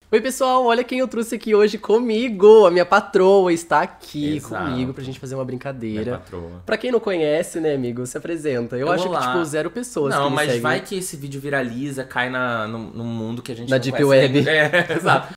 Oi, pessoal, olha quem eu trouxe aqui hoje comigo. A minha patroa está aqui Exato. comigo pra gente fazer uma brincadeira. Minha patroa. Pra quem não conhece, né, amigo, se apresenta. Eu acho Olá. que, tipo, 0 pessoas que Não, me mas seguem. vai que esse vídeo viraliza, cai no mundo que a gente Na não Deep conhece Web. ainda. É, exato.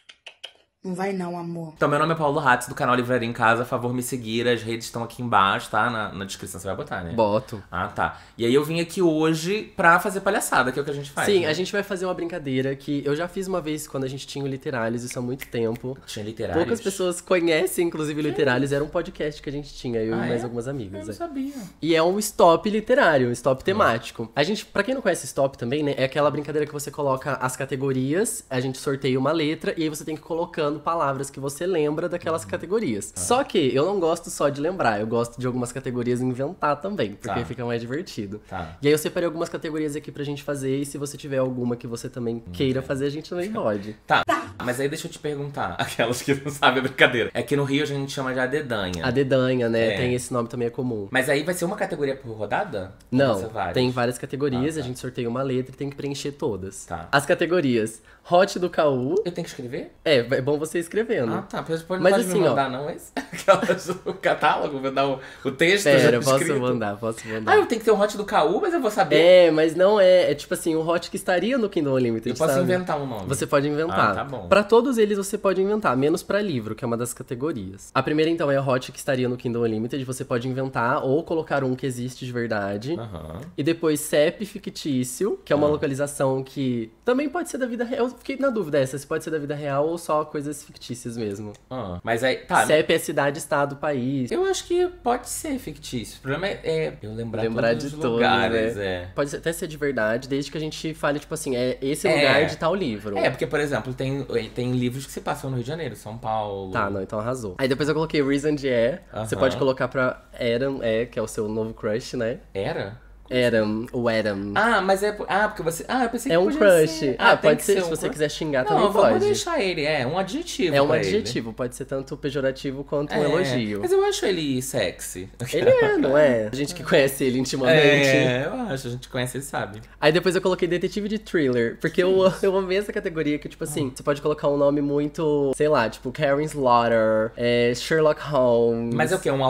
Não vai não, amor. Então, meu nome é Paulo Hatz, do canal Livraria em Casa. A favor, me seguir. As redes estão aqui embaixo, tá? Na descrição você vai botar, né? Boto. Ah, tá. E aí eu vim aqui hoje pra fazer palhaçada, que é o que a gente faz. Sim, né? a gente vai fazer uma brincadeira que eu já fiz uma vez quando a gente tinha o Literários, isso há muito tempo. Tinha literários. Poucas pessoas conhecem, inclusive, o Literários. Era um podcast que a gente tinha, eu e mais algumas Eu amigas. não sabia. E é um stop literário, um stop temático. A gente, pra quem não conhece stop também, né, é aquela brincadeira que você coloca as categorias, a gente sorteia uma letra e aí você tem que ir colocando palavras que você lembra daquelas categorias. Só que eu não gosto só de lembrar, eu gosto de algumas categorias inventar também, porque Tá. fica mais divertido. Tá. E aí eu separei algumas categorias aqui pra gente fazer e se você tiver alguma que você também queira fazer, a gente também pode. Tá. Mas aí deixa eu te perguntar, aquelas que não sabem a brincadeira. É que no Rio a gente chama de adedanha. A dedanha, né, É. tem esse nome também é comum. Mas aí vai ser uma categoria por rodada? Ou Não, vai ser várias? tem várias categorias, Ah, tá. a gente sorteia uma letra e tem que preencher todas. Tá. As categorias Hot do Caú. Eu tenho que escrever? É bom você ir escrevendo. Ah, tá. Mas Mas pode assim, me ó. mandar, não, esse? Aquelas do catálogo, vou dar o texto já Pera, posso escrito. mandar. Ah, eu tenho que ter um hot do Caú, mas eu vou saber. É, mas não é. É tipo assim, um hot que estaria no Kindle Unlimited, Eu posso sabe? inventar um nome. Você pode inventar. Ah, tá bom. Pra todos eles você pode inventar, menos pra livro, que é uma das categorias. A primeira então é a hot que estaria no Kindle Unlimited, você pode inventar ou colocar um que existe de verdade. Aham. E depois CEP fictício, que é uma localização que também pode ser da vida real. Eu fiquei na dúvida essa, se pode ser da vida real ou só coisas fictícias mesmo. Ah, mas aí, tá. CEP é cidade, estado, país. Eu acho que pode ser fictício. O problema é eu lembrar Lembrar todos de os todos, lugares, né? Pode até ser de verdade, desde que a gente fale, tipo assim, é esse É. lugar de tal livro. É, porque, por exemplo, tem livros que se passam no Rio de Janeiro, São Paulo. Tá, não, então arrasou. Aí depois eu coloquei Reason de Você Aham. pode colocar pra Adam, que é o seu novo crush, né? Era? Adam, o Adam. Ah, mas é... Ah, porque você... Ah, eu pensei que É um podia crush. ser. Ah, tem pode que ser, se um você crush. quiser xingar Não, também vamos pode. deixar ele. É um adjetivo É um pra ele. adjetivo, pode ser tanto pejorativo quanto um É, elogio. Mas eu acho ele sexy. Ele é, não é? A gente que conhece ele intimamente. É, eu acho. A gente conhece, ele sabe. Aí depois eu coloquei detetive de thriller, porque eu amei essa categoria que, tipo assim, você pode colocar um nome muito, sei lá, tipo Karen Slaughter, Sherlock Holmes. Mas é o quê? Um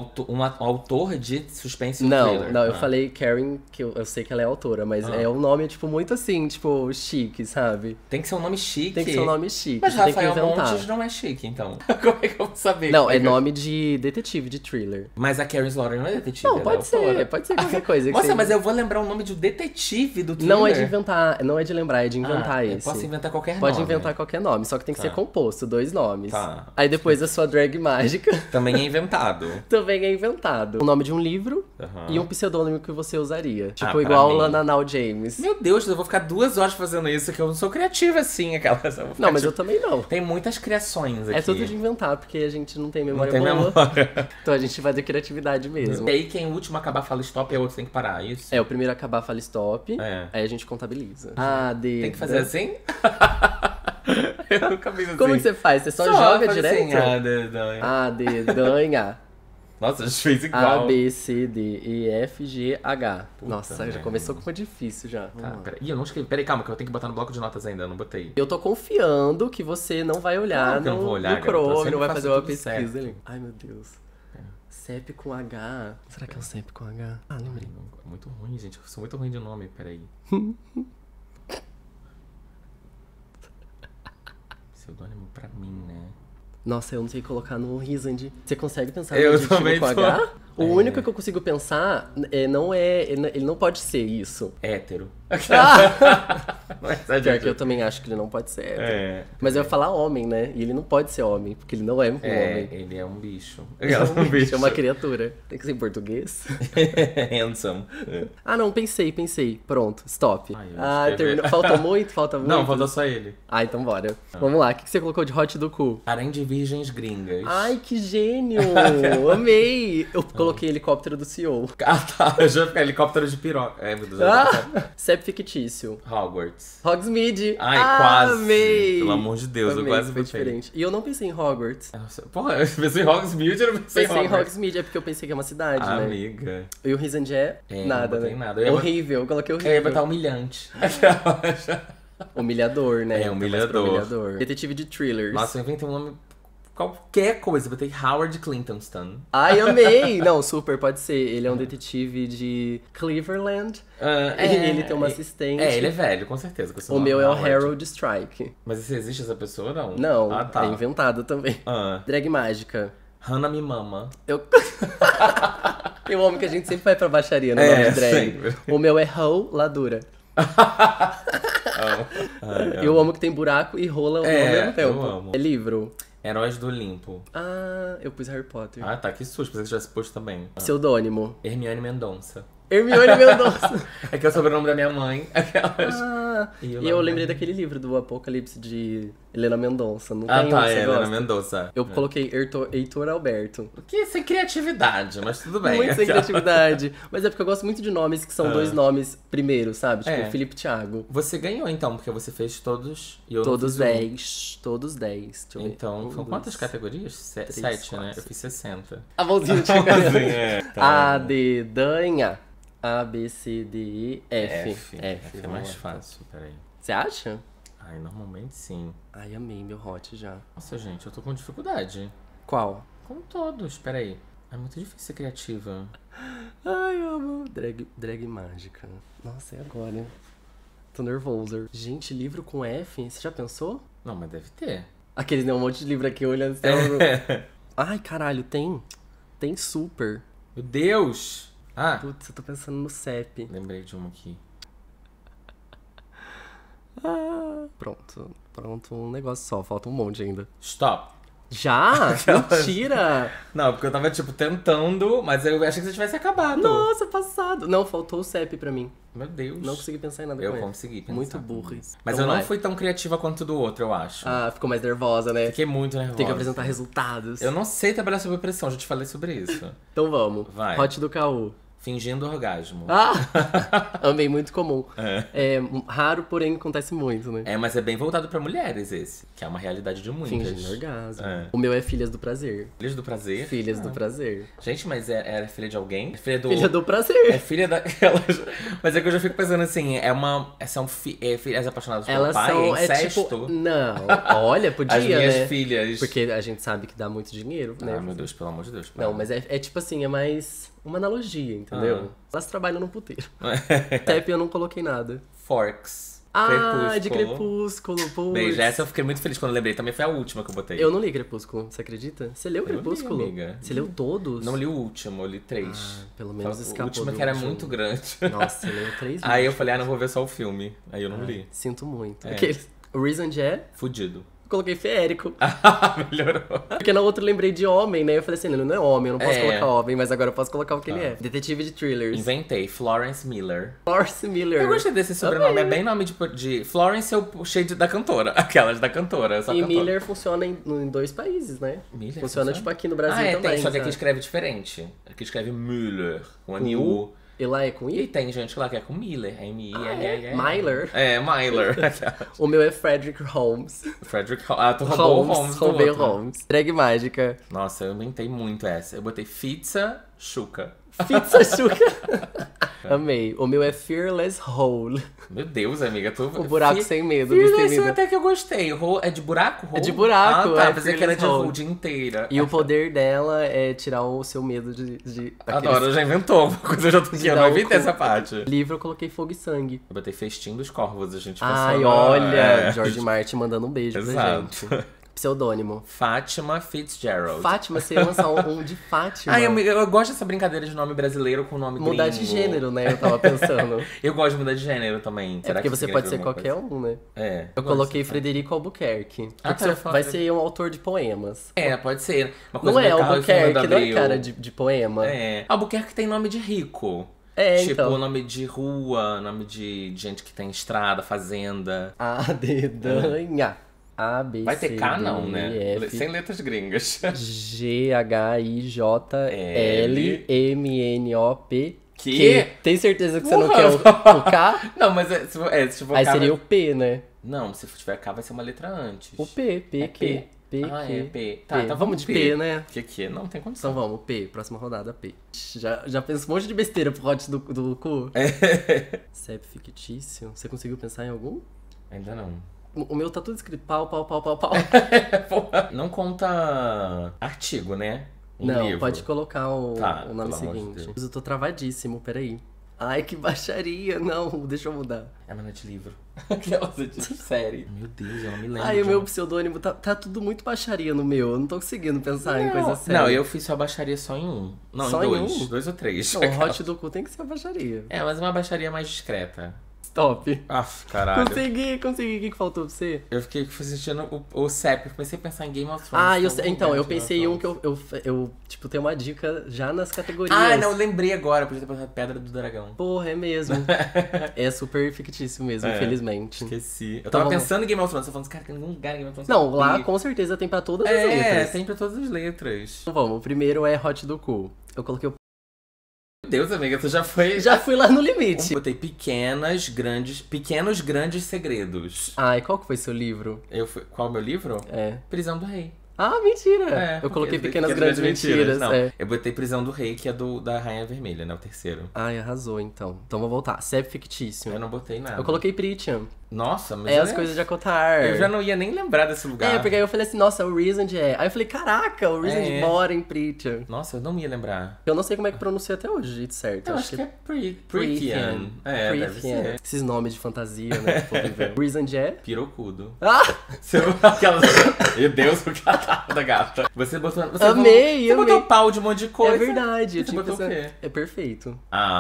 autor de suspense e Não, thriller? não, eu Ah. falei Karen, que eu sei que ela é autora, mas é um nome, tipo, muito assim, tipo, chique, sabe? Tem que ser um nome chique. Tem que ser um nome chique, Mas você tem que Rafael inventar. Montes não é chique, então. Como é que eu vou saber? Não, Como é que eu- nome de detetive, de thriller. Mas a Karen Slaughter não é detetive, Não, ela pode é autora. pode ser qualquer coisa. que Nossa, você- mas eu vou lembrar o nome de um detetive do thriller. Não é de inventar, não é de lembrar, é de inventar eu esse. posso inventar qualquer Pode nome. inventar qualquer nome, só que tem que ser composto, 2 nomes. Tá. Aí depois a sua drag mágica Também é inventado. também é inventado. O nome de um livro Aham. e um pseudônimo que você usaria. Tipo, pra igual mim. Lana Now James. Meu Deus, eu vou ficar 2 horas fazendo isso, que eu não sou criativa assim, aquelas. Eu vou ficar, Não, mas eu tipo, também não. Tem muitas criações aqui. É tudo de inventar, porque a gente não tem Não memória tem boa. memória. Então a gente vai de criatividade mesmo. E aí quem o último acabar fala stop e o outro tem que parar, isso? É, o primeiro acabar fala stop, É. aí a gente contabiliza. Ah, D. Tem que fazer assim? Eu nunca fiz assim. Como que você faz? Você só joga faz direto? Assim, dedão. A, D, danha. Nossa, a gente fez A, igual. B, C, D, E, F, G, H. Nossa, já merda. começou com uma difícil já. Vamos Tá, lá. peraí. Ih, eu não escrevi. Peraí, calma, que eu tenho que botar no bloco de notas ainda, eu não botei. Eu tô confiando que você não vai olhar Claro que eu não vou olhar, no garota, eu Chrome, sempre não vai faço fazer uma tudo pesquisa certo. ali. Ai, meu Deus. CEP com H. Será que é o CEP com H? Ah, lembrei. É muito ruim, gente. Eu sou muito ruim de nome, peraí. Pseudônimo pra mim, né? Nossa, eu não sei colocar no Risand. Você consegue pensar Eu no adjetivo também com tô. H? O único que eu consigo pensar ele não pode ser isso. Hétero. Não é Pior exagero. que eu também acho que ele não pode ser hétero. É. Mas eu ia falar homem, né? E ele não pode ser homem, porque ele não é um homem. Ele é um bicho. É um bicho, é uma criatura. Tem que ser em português. Handsome. Ah, não, pensei. Pronto, stop. Ai, eu Ah, escrevi. terminou. Falta muito? Falta muito? Não, faltou só ele. Ah, então bora. Vamos lá, o que você colocou de hot do cu? Harém de virgens gringas. Ai, que gênio! Amei! Eu coloquei helicóptero do CEO. Ah, tá. Eu já fiquei helicóptero de piroca. É, meu Deus. CEP fictício. Hogwarts. Hogsmeade. Ai, quase. Amei! Pelo amor de Deus, eu Amei, quase foi botei. diferente. E eu não pensei em Hogwarts. Nossa, porra, eu pensei em Hogsmeade, eu não pensei Pensei em Hogwarts. Hogsmeade, é porque eu pensei que é uma cidade, né? Amiga. E o Risand é É, nada, não botei né? nada. Eu ia Horrível, eu coloquei Eu horrível. ia botar humilhante. Humilhador, né? É, humilhador. Humilhador. Detetive de thrillers. Nossa, eu inventei um nome... Qualquer coisa. Eu botei Howard Clintonston. Ai, amei! Não, super, pode ser. Ele é um detetive de Cleveland. Ele tem uma assistente. É, ele é velho, com certeza. Com esse O nome, meu é o Howard. Harold Strike. Mas se existe essa pessoa, não? Não, Ah, tá. é inventado também. Ah. Drag mágica. Hannah Me Mama. Eu... Eu amo que a gente sempre vai pra baixaria no nome de drag. sempre. O meu é Ho Ladura. Eu amo que tem buraco e rola ao mesmo tempo. eu amo. É livro. Heróis do Olimpo. Ah, eu pus Harry Potter. Ah, tá, que susto, pensei que tivesse posto também. Pseudônimo. Hermione Mendonça. Hermione Mendonça. É que é o sobrenome da minha mãe. Aquelas. Ah, E o e eu nome lembrei da- daquele livro do Apocalipse de Helena Mendonça. Não Ah, tem um tá, que você é, Helena gosta? Mendonça. Eu coloquei Heitor Alberto. Que sem criatividade, mas tudo bem. Muito sem criatividade. Mas é porque eu gosto muito de nomes que são dois nomes primeiros, sabe? Tipo, É. Felipe Thiago. Você ganhou então, porque você fez todos e eu não Todos fiz um. 10. Todos 10. Deixa eu ver. Então, Um, são quantas dois. categorias? 7, né? quatro, Eu fiz 60. A mãozinha de É, tá. A, D, danha. A, B, C, D, E, F. F é vamos mais lá. fácil, peraí. Você acha? Ai, normalmente sim. Ai, amei meu hot já. Nossa, gente, eu tô com dificuldade. Qual? Com todos, peraí. É muito difícil ser criativa. Ai, amo. Drag mágica. Nossa, e agora? Tô nervoso. Gente, livro com F? Você já pensou? Não, mas deve ter. Aqueles, né? Um monte de livro aqui olhando. Ai, caralho, tem. Tem super. Meu Deus! Ah, Putz, eu tô pensando no CEP. lembrei de uma aqui. Pronto, um negócio só. Falta um monte ainda. Stop! Já? Mentira! Não, porque eu tava, tipo, tentando, mas eu achei que você tivesse acabado. Nossa, passado. Não, faltou o CEP pra mim. Meu Deus. Não consegui pensar em nada Eu com ele. consegui pensar. Muito burro. Mas Então eu não vai. fui tão criativa quanto do outro, eu acho. Ah, ficou mais nervosa, né? Fiquei muito nervosa. Tem que apresentar resultados. Eu não sei trabalhar sob pressão, já te falei sobre isso. Então vamos. Vai. Hot do Caô. Fingindo orgasmo. Ah! Amei, muito comum. É raro, porém acontece muito, né? É, mas é bem voltado pra mulheres esse, que é uma realidade de muitas. Fingindo orgasmo. É. O meu é Filhas do Prazer. Filhas do prazer? Filhas do Prazer. Gente, mas era filha de alguém? É filha do... Filha do É Prazer. filha daquelas... Mas é que eu já fico pensando assim, são filhas apaixonadas pelo Elas pai? são, É incesto? tipo... Não, olha, podia, As minhas né? filhas... Porque a gente sabe que dá muito dinheiro, né? Ah, meu Deus, pelo amor de Deus. Não, mas é tipo assim, é mais uma analogia, entendeu? Elas trabalham no puteiro. CEP eu não coloquei nada. Forks. Ah, de Crepúsculo, putz. Beijo, essa eu fiquei muito feliz quando eu lembrei. Também foi a última que eu botei. Eu não li Crepúsculo, você acredita? Você leu Eu li, Crepúsculo? amiga. Você leu todos? Não li o último, eu li 3. Pelo menos O escapou último do que era último. muito grande. Nossa, você leu 3 Aí eu falei, não vou ver só o filme. Aí eu não li. Sinto muito. É. Aqueles... O Reason é... Fudido. Coloquei feérico. Melhorou. Porque na outra eu lembrei de homem, né? Eu falei assim, ele não é homem, eu não posso É. colocar homem, mas agora eu posso colocar o que ele é. Detetive de thrillers. Inventei, Florence Miller. Florence Miller. Eu gostei desse sobrenome, é bem nome de Florence, eu puxei da cantora. Aquelas da cantora, só E cantora. Miller funciona em 2 países, né? Miller funciona tipo aqui no Brasil é, também. tem, só que aqui sabe? escreve diferente. Aqui escreve Müller, com a U. U. E lá é com E I? tem gente lá que é com Miller, M-I-L-L. Myler. É, Myler. O meu é Frederick Holmes. Frederick Holmes. Ah, tu roubou o Holmes do Roubei o outro. Holmes. Drag mágica. Nossa, eu inventei muito essa. Eu botei Fitza Chuca. Pizza Chuca. Amei. O meu é Fearless Hole. Meu Deus, amiga, tu... O buraco sem medo, Fearless destemida. até que eu gostei. É de buraco? É de buraco, Ah, tá. é Pensei que era de Fearless o Hole. dia inteira. E o poder dela é tirar o seu medo de Adoro, já inventou uma coisa, eu já tô aqui. Eu dar não o inventei cu. essa parte. Livro eu coloquei Fogo e Sangue. Eu botei Festim dos Corvos, a gente Ai, pensou na- olha, é. George Martin mandando um beijo pra Exato. gente. Pseudônimo. Fátima Fitzgerald. Fátima, você ia lançar um de Fátima. Ai, amiga, eu gosto dessa brincadeira de nome brasileiro com nome Mudar gringo. de gênero, né? Eu tava pensando. Eu gosto de mudar de gênero também. É Será porque que você significa pode ser alguma qualquer coisa? um, né? É. Eu coloquei Frederico Albuquerque. Ah, Porque tá, você vai ser um autor de poemas. É, pode ser. Uma coisa Não é meio Carlos Fernando Albuquerque, não é Abreu. cara de poema. É. Albuquerque tem nome de rico. É, Tipo, então. nome de rua, nome de gente que tem estrada, fazenda. A, dedanha. A, B, Vai C, ter K D, não, né? F, Sem letras gringas. G, H, I, J, L, M, N, O, P, Que? Q. Tem certeza que você não Porra. quer o K? Não, mas se for Aí K, seria vai- o P, né? Não, se tiver K vai ser uma letra antes. O P, P, É Q. P. P, Ah, Q. é P. Tá, P. então Vamos de P, né? Que? Não tem condição. Então vamos, P. Próxima rodada, P. Já penso um monte de besteira pro hot do cu. É. CEP fictício. Você conseguiu pensar em algum? Ainda não. O meu tá tudo escrito pau, pau, pau, pau, pau. Porra. Não conta artigo, né? Não, Livro. pode colocar o nome pelo amor de seguinte. Deus. Mas eu tô travadíssimo, peraí. Ai, que baixaria. Não, deixa eu mudar. É, mas não é de livro. Aquelas de série. Meu Deus, eu não me lembro. Ai, o meu pseudônimo tá tudo muito baixaria no meu. Eu não tô conseguindo pensar em coisa séria. Não, eu fiz sua baixaria só em um. Não, Só em em dois. um? 2 ou 3. Não, o hot do cu tem que ser a baixaria. É, mas uma baixaria mais discreta. Stop. Aff, caralho. Consegui. O que faltou pra você? Eu fiquei assistindo o CEP. Eu comecei a pensar em Game of Thrones. Então, eu pensei em um que eu tipo, tenho uma dica já nas categorias. Ah, não, eu lembrei agora. Podia ter pensado Pedra do Dragão. Porra, é mesmo. É super fictício mesmo, infelizmente. Esqueci. Eu Então tava vamos- pensando em Game of Thrones. Você falando, cara, tem nenhum lugar em Game of Thrones. Não, que lá tem. com certeza tem pra todas as letras. Tem pra todas as letras. Então vamos, o primeiro é hot do cu. Eu coloquei o... Meu Deus, amiga, tu já foi... Já fui lá no Eu limite. botei pequenos, grandes segredos. Ai, qual que foi seu livro? Qual é o meu livro? É. Prisão do Rei. Ah, mentira! É, Eu coloquei porque- Pequenas Grandes Mentiras. Não, É. eu botei Prisão do Rei, que é da Rainha Vermelha, né? O terceiro. Ai, arrasou então. Então vou voltar. CEP fictício. Eu não botei nada. Eu coloquei Pritian. Nossa, mas É as coisas de Acotar. Eu já não ia nem lembrar desse lugar. É, porque aí eu falei assim, nossa, o Reasoned é. Aí eu falei, caraca, o Reasoned É. mora em Pritian. Nossa, eu não ia lembrar. Eu não sei como é que pronuncia até hoje, jeito certo. Eu acho que é Prithian. É, deve ser. Esses nomes de fantasia, né? que o povo inventa. Reasoned é. Pirocudo. Ah! Aquelas... Meu Deus, o catarro da gata. Você botou... Amei, Você botou amei. pau de um monte de coisa. É verdade. Eu Você tinha que botou o pensar... quê? É perfeito.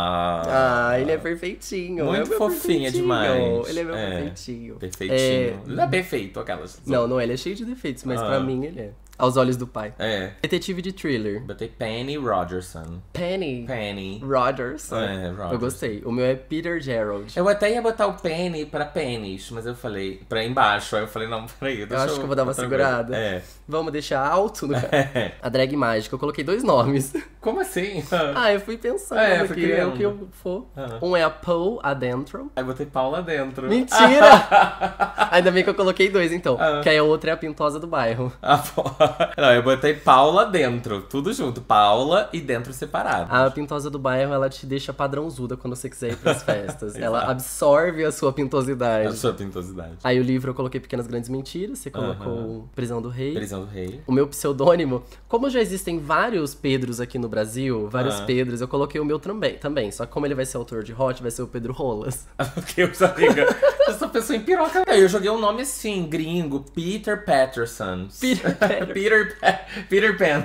Ah, ele é perfeitinho. Muito é meu fofinha perfeitinho. demais. Ele é meu É. perfeitinho. Perfeitinho. É. Não é perfeito, aquelas. Não, ele é cheio de defeitos, mas Ah. pra mim ele é. Aos olhos do pai. É. Detetive de thriller. Botei Penny Rogerson. Penny. Rogers. É, Rogers. Eu gostei. O meu é Peter Gerald. Eu até ia botar o Penny pra Pennies, mas eu falei, pra embaixo. Aí eu falei, não, peraí, deixa acho que eu vou dar uma outra segurada. coisa. É. Vamos deixar alto no A drag mágica. Eu coloquei 2 nomes. Como assim? Ah, eu fui pensando É, aqui. fui É criando. o que eu for. Ah. Um é a Poe Adentro. Aí botei Paula dentro. Mentira! Ainda bem que eu coloquei 2, então. Ah. Que aí a outra é a pintosa do bairro. Não, eu botei Paula dentro. Tudo junto. Paula e dentro separado. A pintosa do bairro, ela te deixa padrãozuda quando você quiser ir pras festas. Ela Exato. absorve a sua pintosidade. A sua pintosidade. Aí o livro eu coloquei Pequenas Grandes Mentiras, você colocou Prisão do Rei. Prisão do Rei. O meu pseudônimo, como já existem vários Pedros aqui no Brasil, vários Ah. Pedros, eu coloquei o meu também. Só que como ele vai ser autor de Hot, vai ser o Pedro Rolas. Porque eu amiga, eu só pensou em piroca. Aí eu joguei um nome assim, gringo, Peter Patterson. Peter Patterson. Peter Pan.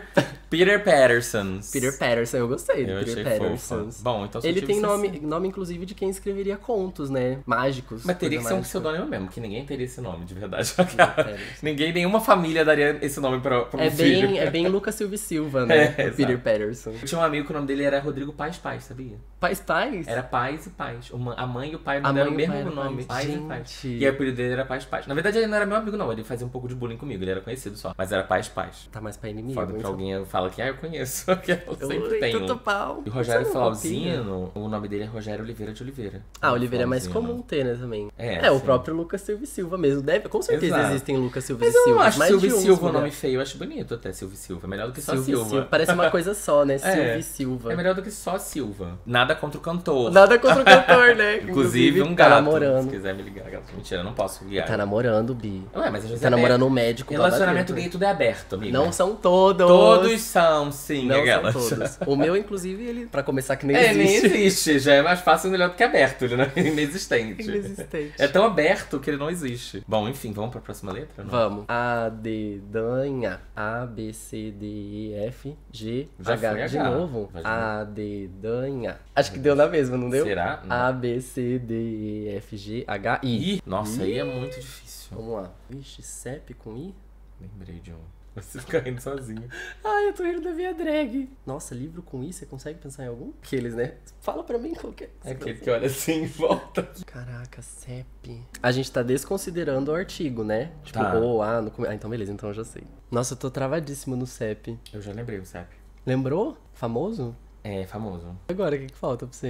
Peter Patterson. Peter Patterson, eu gostei do Eu Peter achei Patterson. fofa. Bom, então se eu Ele tem tivesse nome, inclusive, de quem escreveria contos, né? Mágicos. Mas teria que coisa ser um mágica. pseudônimo mesmo, que ninguém teria esse nome, de verdade. Patterson. Ninguém, nenhuma família daria esse nome pra um filho. É bem Lucas Silva e Silva, né? É, o Peter exato. Patterson. Eu tinha um amigo que o nome dele era Rodrigo Paz, sabia? Pais? Era Paz e Paz. A mãe e o pai A deram o mãe e o mesmo pai eram nome. Paz. Paz e Paz. Gente. E aí o apelido dele era Paz. Na verdade, ele não era meu amigo, não. Ele fazia um pouco de bullying comigo. Ele era conhecido só. Mas era Paz. Tá mais pra inimigo. Foda que então. alguém fala que eu conheço. Que eu sempre Oi, tenho. tudo pau. E o Rogério Você não Flauzino, o nome dele é Rogério Oliveira de Oliveira. Ah, Oliveira é mais Flauzino. comum ter, né, também. É, o sim. próprio Lucas Silva e Silva mesmo. Com certeza Exato. existem Lucas Silva Mas e eu Silva. não acho mais Silva de e uns, Silva um mulher. nome feio. Eu acho bonito até Silva e Silva. É melhor do que só Silva e Silva. Parece uma coisa só, né? É. Silva e Silva. É melhor do que só Silva. Nada contra o cantor. Nada contra o cantor, né? Inclusive um tá gato. namorando. Se quiser me ligar, gato. Mentira, eu não posso guiar. Tá namorando, Bi. Ué, mas às vezes Tá é namorando um aberto. médico. Relacionamento babadeiro. gay tudo é aberto, amiga. Não são todos. Todos são, sim, Não aquelas. são todos. O meu, inclusive, ele, pra começar, que nem É, nem existe. existe. Já é mais fácil e melhor do que aberto. Ele não é inexistente. Inexistente. É tão aberto que ele não existe. Bom, enfim, vamos pra próxima letra? Não? Vamos. A, D, danha. A, B, C, D, E, F, G, Já H. foi De H. novo. Vai de A, D, danha. Acho que deu na mesma, não deu? Será? Não. A, B, C, D, E, F, G, H, I. Ih, nossa, aí é muito difícil. Vamos lá. Vixe, CEP com I? Lembrei de um. Você fica rindo sozinho. Ai, eu tô rindo da minha drag. Nossa, livro com I, você consegue pensar em algum? Aqueles, né? Fala pra mim qual que é. É aquele que olha assim e volta. Caraca, CEP. A gente tá desconsiderando o artigo, né? Tipo, Tá. ou A no começo. Ah, então beleza, então eu já sei. Nossa, eu tô travadíssimo no CEP. Eu já lembrei o SAP. Lembrou? Famoso? É, famoso. Agora, o que falta pra você?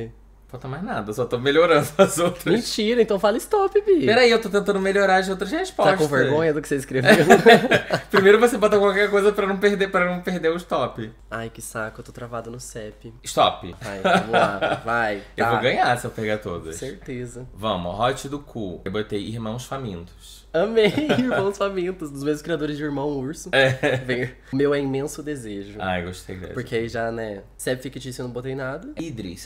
Falta mais nada, eu só tô melhorando as outras. Mentira, então fala stop, Bi. Peraí, eu tô tentando melhorar as outras respostas. Tá com vergonha do que você escreveu? Primeiro você bota qualquer coisa pra não perder o stop. Ai, que saco, eu tô travado no CEP. Stop. Vai, vamos lá, vai. Eu tá. vou ganhar se eu pegar todas. Certeza. Vamos, Hot do Cu. Eu botei Irmãos Famintos. Amei, Irmãos Famintos, dos mesmos criadores de Irmão Urso. Vem. O meu é Imenso Desejo. Ai, gostei dessa. Porque aí já, né, CEP fictício eu não botei nada. Idris.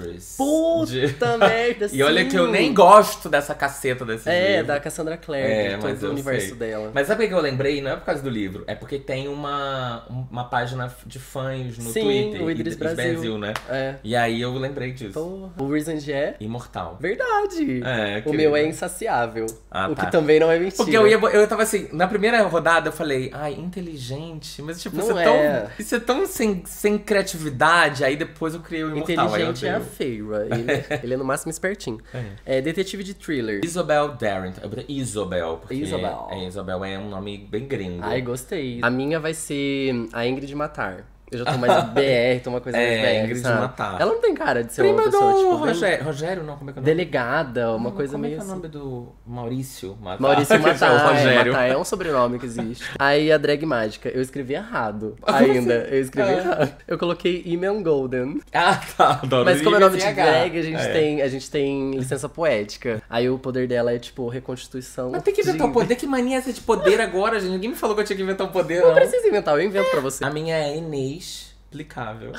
Puta merda, E olha sim. que eu nem gosto dessa caceta desse livro. Da Cassandra Clare, de todo o universo dela. Mas sabe o que eu lembrei? Não é por causa do livro, é porque tem uma página de fãs no Sim, Twitter. o Idris Brasil. né? É. E aí eu lembrei disso. Porra. O Reason é Imortal. verdade. É, o querido. meu é Insaciável. Ah, o tá. que também não é mentira. Porque eu tava assim, na primeira rodada eu falei, ai, inteligente, mas tipo, Não isso é tão sem criatividade, aí depois eu criei o Imortal. Inteligente aí é eu a Feira. Ele é no máximo espertinho. É detetive de thriller. Isobel Darrington. Eu botei Isobel, porque Isabel. Isobel é um nome bem gringo. Ai, gostei. A minha vai ser a Ingrid Matar. Eu já tô mais BR, tô uma coisa mais BR, Ingrid sabe? Matar. Ela não tem cara de ser Prima uma pessoa, do tipo, bem Rogério, não, como é que é o nome? delegada, uma coisa como meio é que é o assim. nome do Maurício Matar? Maurício Que é o Matar, Rogério. Matar é um sobrenome que existe. Aí a drag mágica, eu escrevi errado ainda. Eu escrevi errado. Eu coloquei Iman Golden. Ah, tá, adoro. Mas como é nome de IMH. drag, a gente tem licença poética. Aí o poder dela é, tipo, reconstituição. Mas tem que inventar um poder, que mania é essa de poder agora, gente? Ninguém me falou que eu tinha que inventar um poder, Não não. precisa inventar, eu invento pra você. A minha é Inês. Explicável.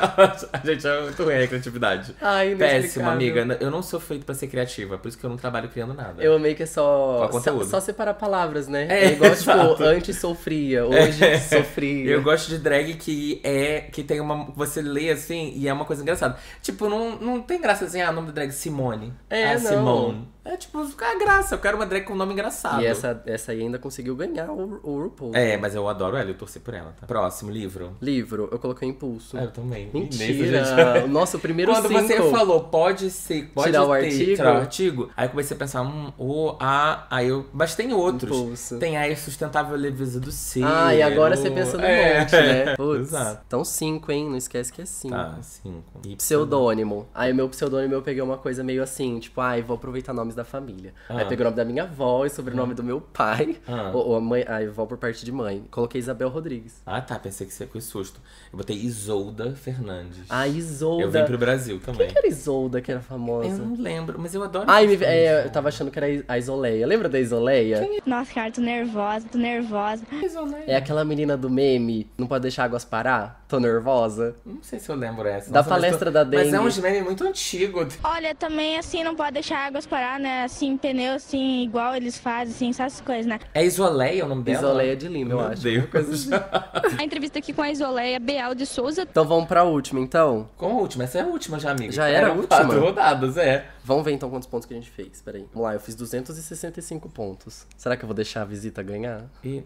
A gente é muito ruim a criatividade. Ai, Péssimo, inexplicável. amiga. Eu não sou feito pra ser criativa, por isso que eu não trabalho criando nada. Eu amei que é só conteúdo. só separar palavras, né? É, igual, exato. tipo, antes sofria, hoje sofria. Eu gosto de drag que tem uma. Você lê assim e é uma coisa engraçada. Tipo, não tem graça assim, o nome da drag Simone. É, não. Simone. É tipo, a graça. Eu quero uma drag com um nome engraçado. E essa aí ainda conseguiu ganhar o RuPaul. É, mas eu adoro ela, eu torci por ela, tá? Próximo livro. Livro, eu coloquei Impulso. Eu também. Mentira! Gente. Nossa, o primeiro Quando você cinco. falou, pode Tirar o tirar o artigo? artigo, aí eu comecei a pensar, aí eu. Mas tem outros. Impulso. Tem a Sustentável Leveza do Ser. Ah, e agora você pensa no monte, né? Putz. Exato. Então 5, hein? Não esquece que é 5. Tá, 5. Pseudônimo. Aí o meu pseudônimo eu peguei uma coisa meio assim, tipo, vou aproveitar nomes da família. Aí peguei o nome da minha avó e o sobrenome do meu pai. Ou a mãe, a avó por parte de mãe. Coloquei Isabel Rodrigues. Ah, tá, pensei que você com susto. Eu botei Isolda Fernandes. Isolda. Eu vim pro Brasil também. Quem que era Isolda que era famosa? Eu não lembro, mas eu adoro. Eu tava achando que era a Isoleia. Lembra da Isoleia? Nossa, cara, tô nervosa, tô nervosa. É aquela menina do meme, não pode deixar águas parar? Tô nervosa. Não sei se eu lembro essa. Da Nossa, mas palestra da Mas é Dengue. um meme muito antigo. Olha, também assim, não pode deixar águas parar, né? Assim, pneu, assim, igual eles fazem, assim, essas coisas, né? É Isoleia o nome dela? Isoleia de Lima, eu Meu acho. Deus. Uma coisa assim. A entrevista aqui com a Isoleia Beal de Souza. Então vamos pra última, então? Com a última, essa é a última já, amiga. Já era a Eram última? 4 rodadas, é. Vamos ver então quantos pontos que a gente fez. Peraí. Vamos lá, eu fiz 265 pontos. Será que eu vou deixar a visita ganhar? E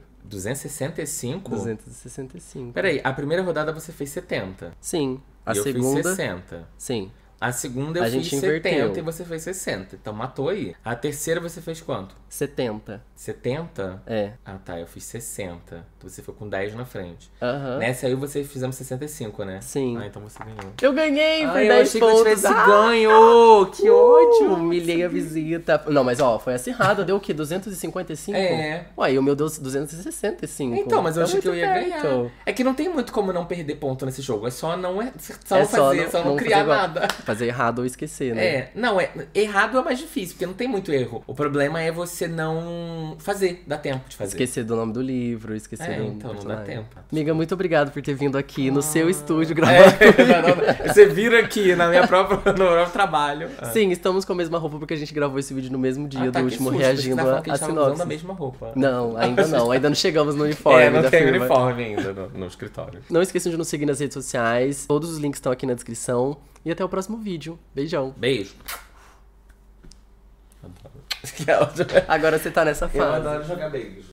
265? 265. Peraí, a primeira rodada você fez 70. Sim. A e eu segunda. fiz 60. Sim. A segunda eu A fiz gente 70 inverteu. e você fez 60. Então matou aí. A terceira você fez quanto? 70. 70? É. Ah, tá. Eu fiz 60. Então você foi com 10 na frente. Aham. Nessa aí você fizemos 65, né? Sim. Ah, então você ganhou. Eu ganhei, foi Ai, 10 eu achei pontos. que eu tivesse ganho! Que ótimo! Humilhei a visita. Não, mas ó, foi acirrado. Deu o quê? 255? É. Uai, o meu deu 265. Então, mas eu Tá achei que eu ia muito perto. ganhar. É que não tem muito como não perder ponto nesse jogo. É só não É fazer, só não criar fazer igual. nada. Fazer errado ou esquecer, né? É, não, errado é mais difícil, porque não tem muito erro. O problema é você não fazer, dá tempo de fazer. Esquecer do nome do livro, esquecer do então não dá personagem. tempo. Amiga, muito obrigado por ter vindo aqui no seu estúdio gravar. Você vira aqui no meu próprio trabalho. Sim, estamos com a mesma roupa porque a gente gravou esse vídeo no mesmo dia tá, do que último, susto, reagindo pensei que à a gente tava usando a sinopse. mesma roupa. Não, ainda não chegamos no uniforme não da tem firma. uniforme ainda no escritório. Não esqueçam de nos seguir nas redes sociais, todos os links estão aqui na descrição. E até o próximo vídeo. Beijão. Beijo. Agora você tá nessa Eu fase. adoro jogar beijo.